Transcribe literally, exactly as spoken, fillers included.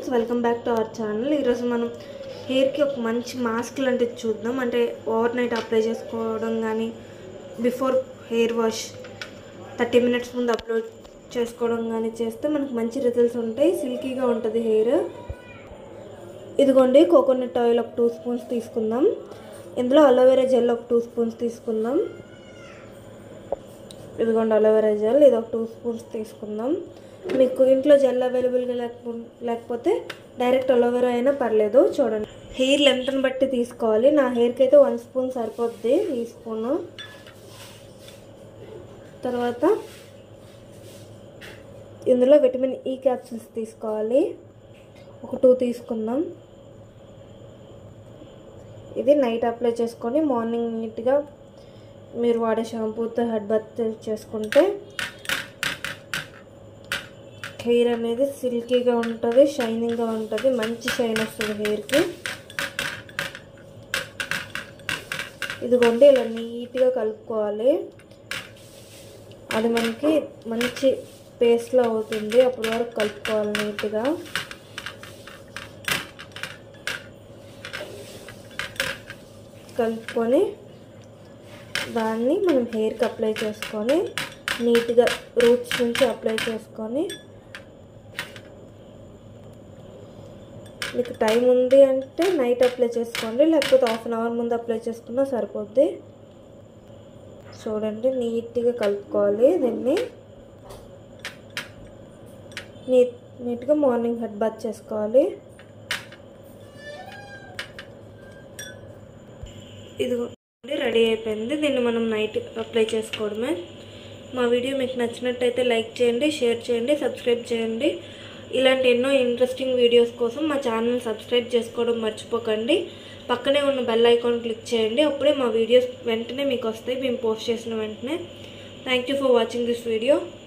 Friends, welcome back to our channel. ఈరోజు మనం హెయిర్కి ఒక మంచి మాస్క్ లాంటిది చూద్దాం. అంటే ఓవర్ నైట్ అప్లై చేసుకోవడం కానీ before hair wash thirty minutes ముందు అప్లోడ్ చేసుకోవడం కానీ చేస్తే మనకు మంచి రిజల్ట్స్ ఉంటాయి. సిల్కీగా ఉంటుంది హెయిర్. ఇదిగోండి, కోకోనట్ ఆయిల్ ఒక టూ స్పూన్స్ తీసుకుందాం. ఇందులో అలోవెరా జెల్ ఒక టూ స్పూన్స్ తీసుకుందాం. ఇదిగోండి అలోవెరా జెల్, ఇది ఒక టూ స్పూన్స్ తీసుకుందాం. మీకు ఇంట్లో జెల్ అవైలబుల్గా లేకపో లేకపోతే డైరెక్ట్ అలోవెరా అయినా పర్లేదు. చూడండి, హెయిర్ లెంత్ని బట్టి తీసుకోవాలి. నా హెయిర్కి అయితే వన్ స్పూన్ సరిపోద్ది, ఈ స్పూను. తర్వాత ఇందులో విటమిన్ ఈ క్యాప్సూల్స్ తీసుకోవాలి, ఒక టూ తీసుకుందాం. ఇది నైట్ అప్లై చేసుకొని మార్నింగ్ నీట్గా మీరు వాడే షాంపూతో హెడ్ బాత్ చేసుకుంటే హెయిర్ అనేది సిల్కీగా ఉంటుంది, షైనింగ్గా ఉంటుంది, మంచి షైన్ వస్తుంది హెయిర్కి. ఇదిగోండి, ఇలా నీట్గా కలుపుకోవాలి. అది మనకి మంచి పేస్ట్లో అవుతుంది, అప్పటి వరకు కలుపుకోవాలి నీట్గా. కలుపుకొని దాన్ని మనం హెయిర్కి అప్లై చేసుకొని నీట్గా రూట్స్ నుంచి అప్లై చేసుకొని, మీకు టైం ఉంది అంటే నైట్ అప్లై చేసుకోండి, లేకపోతే హాఫ్ అన్ అవర్ ముందు అప్లై చేసుకున్నా సరిపోద్ది. చూడండి, నీట్గా కలుపుకోవాలి. దీన్ని నీట్ నీట్గా మార్నింగ్ హెడ్ బాత్ చేసుకోవాలి. ఇదిగోండి, రెడీ అయిపోయింది. దీన్ని మనం నైట్ అప్లై చేసుకోవడమే. మా వీడియో మీకు నచ్చినట్టయితే లైక్ చేయండి, షేర్ చేయండి, సబ్స్క్రైబ్ చేయండి. ఇలాంటి ఎన్నో ఇంట్రెస్టింగ్ వీడియోస్ కోసం మా ఛానల్ సబ్స్క్రైబ్ చేసుకోవడం మర్చిపోకండి. పక్కనే ఉన్న బెల్ ఐకాన్ క్లిక్ చేయండి, అప్పుడే మా వీడియోస్ వెంటనే మీకు వస్తాయి, మేము పోస్ట్ చేసిన వెంటనే. Thank you for watching this video.